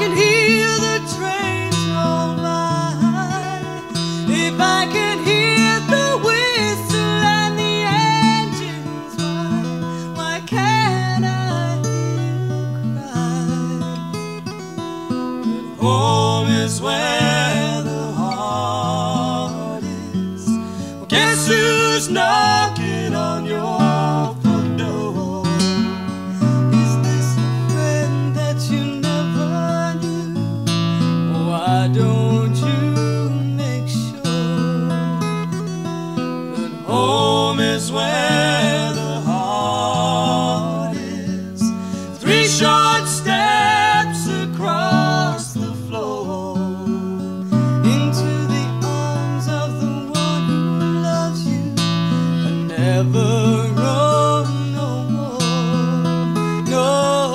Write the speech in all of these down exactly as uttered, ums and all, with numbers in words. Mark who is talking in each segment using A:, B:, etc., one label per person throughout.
A: can hear the trains roll by, if I can hear the whistle and the engines whine, why can't I hear you cry? But home is where the heart is. Well, guess who's knocking on your front door? Is this a friend that you never knew? Why don't you make sure that home is where the heart is? Three short steps across the floor into the arms of the one who loves you and never roam no more, no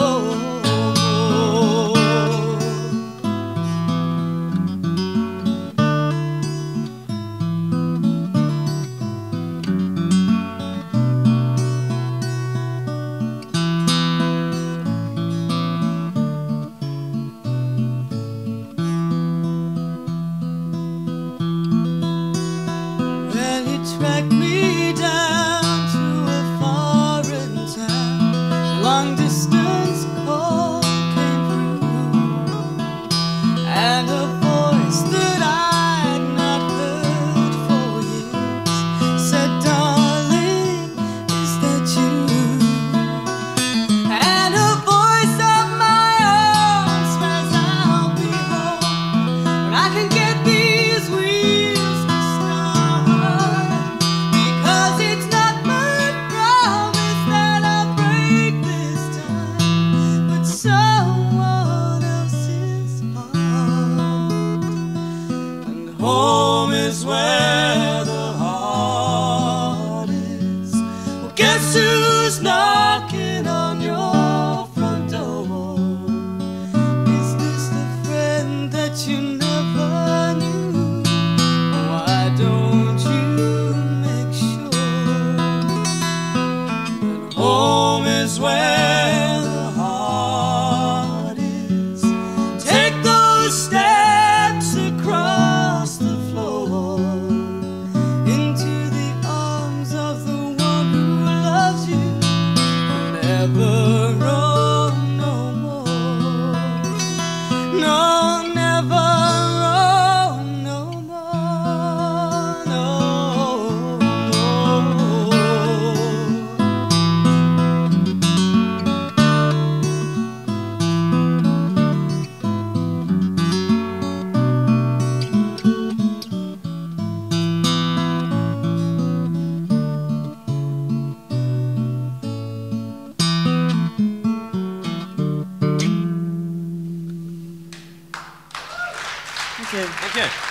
A: Well, he tracked me down to a foreign town. Long distance call came through, and a voice that I'd not heard for years said, "Darling, is that you?" And a voice of my own swears I'll be home when I can get these wheels to start, because it's not my promise that I'll break this time, but someone else's heart. And home is where the heart is. Well, guess who's knocking on your front door? Is this the friend that you never knew? Why don't you make sure that home is where the heart is? Take those steps across the floor into the arms of the one who loves you and never roam no more. No, never roam no more. No,
B: Okay.
C: Okay.